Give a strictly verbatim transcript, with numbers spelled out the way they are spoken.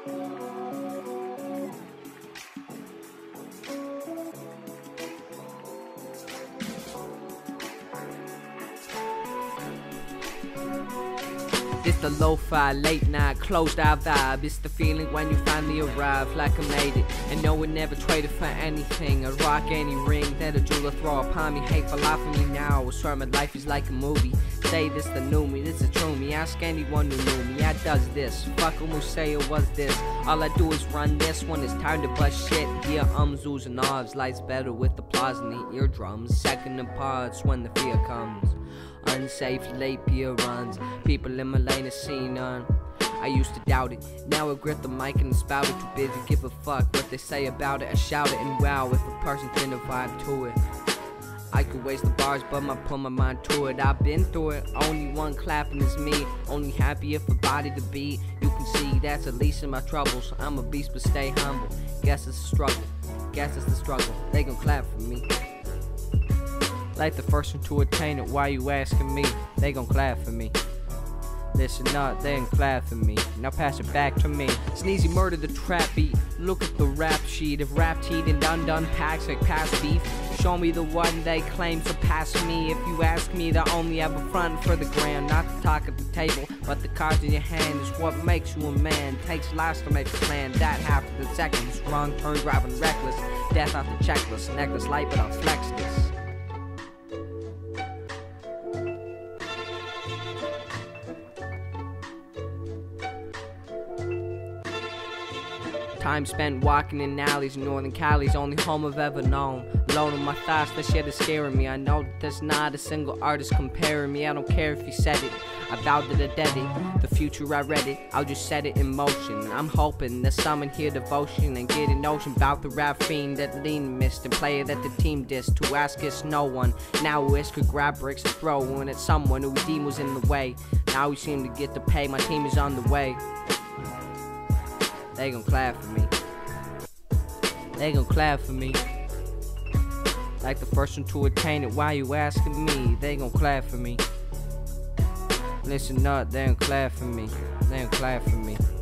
It's the lo-fi late night closed eye vibe. It's the feeling when you finally arrive, like I made it, and no one never traded for anything. I rock any ring that a jeweler throw upon me. Hate for life for me now. I swear my life is like a movie. Say this the new me, this is true me. Ask anyone who knew me. I does this. Fuck them who say it was this. All I do is run this when it's time to bust shit. Hear ums, oohs, and ahs. Life's better with applause in the eardrums. Second in parts when the fear comes. Unsafe late beer runs. People in my lane have seen none. I used to doubt it. Now I grip the mic and spout it. Too busy give a fuck what they say about it. I shout it and wow if a person can vibe to it. I could waste the bars, but I put my mind to it. I've been through it. Only one clapping is me. Only happy if a body to beat. You can see that's the least of my troubles. I'm a beast, but stay humble. Guess it's a struggle. Guess it's the struggle. They gon' clap for me. Like the first one to attain it, why you asking me? They gon' clap for me. Listen up, they gon' clap for me. Now pass it back to me. Sneezy murder the trap beat. Look at the rap sheet. If rap teed and undone packs like past beef, show me the one they claim surpass me. If you ask me, they only have a front for the gram. Not the talk at the table, but the cards in your hand is what makes you a man. Takes lives to make a plan. That half of the seconds. Wrong turn, driving reckless. Death off the checklist. Necklace light, but I'll flex this. Time spent walking in alleys in Northern Cali's only home I've ever known. Alone in my thoughts, that shit is scaring me. I know that there's not a single artist comparing me. I don't care if he said it. I vowed that I did it. The future I read it. I'll just set it in motion. I'm hoping that someone hear devotion and get a notion about the rap fiend that Lean missed and player that the team dissed. To ask is no one. Now Wish could grab bricks and throw one at someone who Dean was in the way. Now we seem to get the pay. My team is on the way. They gon' clap for me. They gon' clap for me. Like the first one to attain it, why you asking me? They gon' clap for me. Listen up, they gon' clap for me. They gon' clap for me.